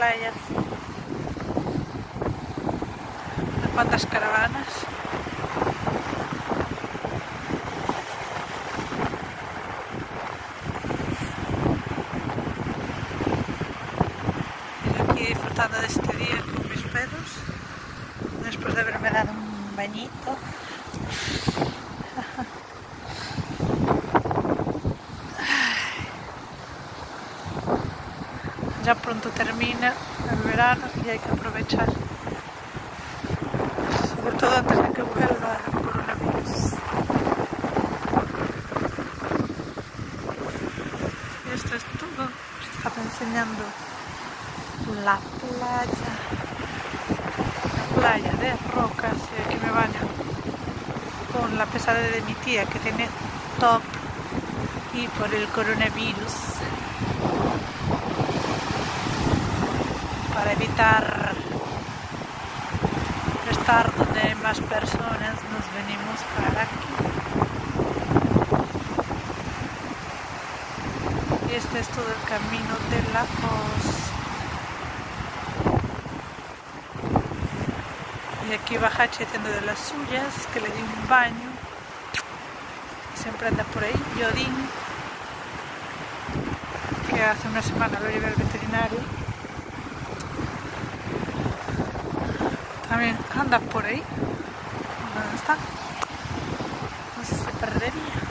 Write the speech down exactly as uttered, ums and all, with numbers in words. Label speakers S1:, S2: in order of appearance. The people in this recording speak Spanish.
S1: playas, unas cuantas caravanas. Disfrutando de este día con mis perros después de haberme dado un bañito. Ya pronto termina el verano y hay que aprovechar, sobre todo antes de que vuelva el coronavirus. Y esto es todo. Os estaba enseñando la playa, la playa de rocas, y aquí me baño con la pesadilla de mi tía que tiene top y por el coronavirus, para evitar estar donde hay más personas nos venimos para aquí. Y este es todo el camino de la costa. Y aquí va Hachi haciendo de las suyas, que le di un baño. Siempre anda por ahí. Yodín, que hace una semana lo llevé al veterinario, también anda por ahí. ¿Dónde está? No sé si se perdería.